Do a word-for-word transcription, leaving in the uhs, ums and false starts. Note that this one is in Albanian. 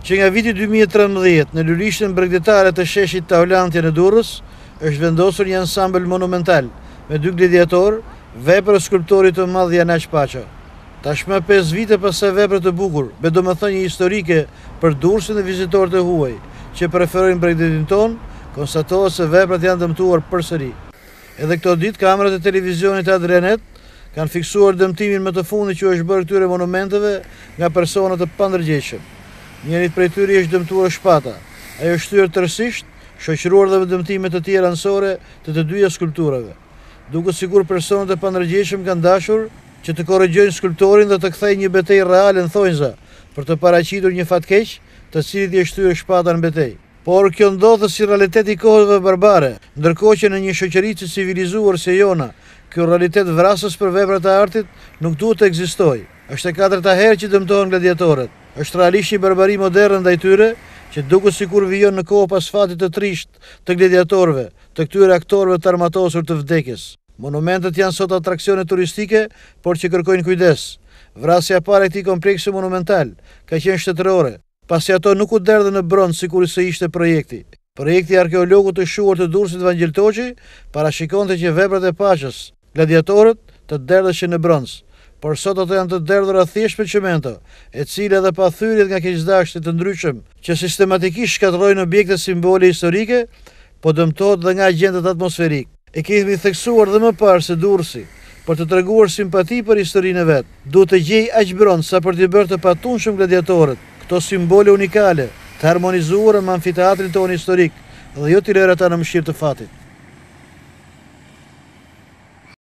që nga viti dy mijë e trembëdhjetë në lulishtin bregdetare të sheshit Taulantje në Durrës është vendosur një ansambël monumental me dy gladiator, vepër e skulptorit të madh Janaç Paça. Tashmë pesë vite pas së vepre të bukur, me domethënie historike për Durrësin dhe vizitorët e huaj që preferojnë bregdetin ton, konstatohet se veprat janë dëmtuar përsëri. Edhe këto ditë kamerat e televizionit Adrianet kanë fiksuar dëmtimin më të fundit që është bërë këtyre monumenteve nga persona të pandërgjegjshëm. Njëri prej tyre është dëmtuar shpata. Ai është shtyrë tërësisht, shoqëruar dhe me dëmtime të tjera anësore të të dyja skulpturave. Duket sikur personat e pandërgjegjshëm kanë dashur që të korrigjojnë skulptorin dhe të kthejnë një betejë reale në thonjza për të paraqitur një fatkeq, të cilit i është shtyrë shpata në betejë. Por kjo ndodhë si realitet i kohëve barbare, ndërkohë që në një shoqëri të civilizuar si jona, kjo realitet vrasës për veprat e artit nuk duhet të ekzistojë. Është e katërta herë që dëmtohen gladiatorët. Është realisht një barbari modern ndaj tyre, që duket sikur vijon në kohë pas fatit të trisht të gladiatorëve, të këtyre aktorëve të armatosur të vdekjes. Monumentet janë sot atraksione turistike, por që kërkojnë kujdes. Vrasja e parë e këtij kompleksi monumental ka qenë shtetërore, pasi ato nuk u derdhën në bronz sikur se ishte projekti. Projekti i arkeologut të shuar të Durrësit Vangjel Toçi parashikonte që veprat e Paçës, gladiatorët, të derdheshin në bronz. Por sot ato janë të derdhura thjesht me çimento, e cila edhe pa thyrjet nga keqdashtë të ndryshëm që sistematikisht shkatërrojnë objekte simbole historike, po dëmtohet dhe nga agjentet atmosferik. E kemi theksuar dhe më parë se Durrësi, për të treguar simpati për historinë e vet, duhet të gjejë aq bronz sa për t'i bërë të patunshëm gladiatorët, këto simbole unikale, të harmonizuara me amfiteatrin tonë historik, dhe jo t'i lërë ata në mëshirë të fatit.